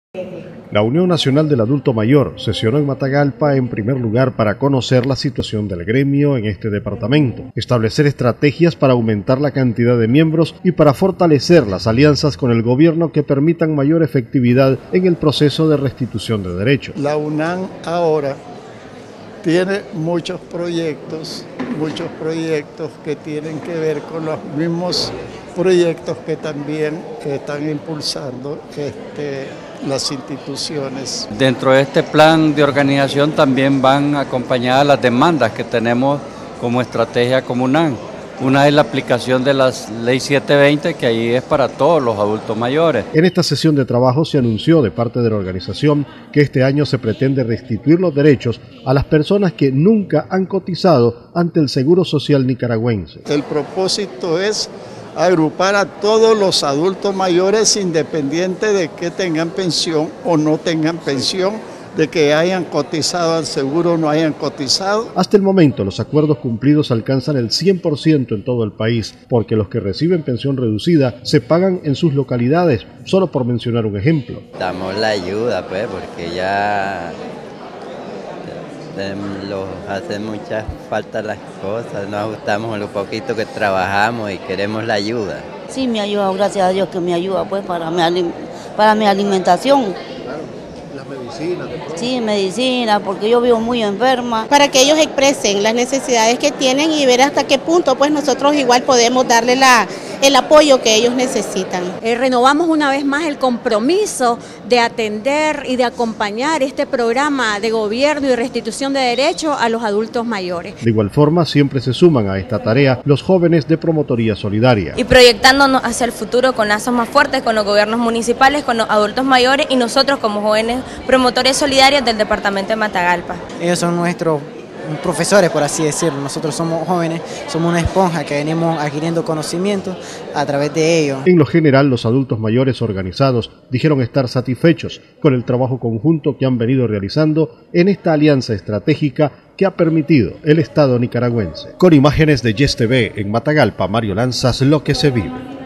La Unión Nacional del Adulto Mayor sesionó en Matagalpa en primer lugar para conocer la situación del gremio en este departamento, establecer estrategias para aumentar la cantidad de miembros y para fortalecer las alianzas con el gobierno que permitan mayor efectividad en el proceso de restitución de derechos. La UNAM ahora tiene muchos proyectos que tienen que ver con los mismos proyectos que también están impulsando las instituciones. Dentro de este plan de organización también van acompañadas las demandas que tenemos como estrategia comunal. Una es la aplicación de la Ley 720, que ahí es para todos los adultos mayores. En esta sesión de trabajo se anunció de parte de la organización que este año se pretende restituir los derechos a las personas que nunca han cotizado ante el Seguro Social nicaragüense. El propósito es agrupar a todos los adultos mayores independiente de que tengan pensión o no tengan pensión, de que hayan cotizado al seguro o no hayan cotizado. Hasta el momento los acuerdos cumplidos alcanzan el 100% en todo el país, porque los que reciben pensión reducida se pagan en sus localidades, solo por mencionar un ejemplo. Damos la ayuda pues, porque ya nos hacen mucha falta las cosas, nos ajustamos en lo poquito que trabajamos y queremos la ayuda. Sí, me ayuda, gracias a Dios que me ayuda pues para mi alimentación. ¿Las medicinas? Sí, medicina, porque yo vivo muy enferma. Para que ellos expresen las necesidades que tienen y ver hasta qué punto pues nosotros igual podemos darle el apoyo que ellos necesitan. Renovamos una vez más el compromiso de atender y de acompañar este programa de gobierno y restitución de derechos a los adultos mayores. De igual forma, siempre se suman a esta tarea los jóvenes de Promotoría Solidaria. Y proyectándonos hacia el futuro con lazos más fuertes con los gobiernos municipales, con los adultos mayores y nosotros como jóvenes promotores solidarios del departamento de Matagalpa. Ellos son nuestros profesores, por así decirlo. Nosotros somos jóvenes, somos una esponja que venimos adquiriendo conocimientos a través de ellos. En lo general, los adultos mayores organizados dijeron estar satisfechos con el trabajo conjunto que han venido realizando en esta alianza estratégica que ha permitido el Estado nicaragüense. Con imágenes de Yes TV en Matagalpa, Mario Lanzas, Lo que se vive.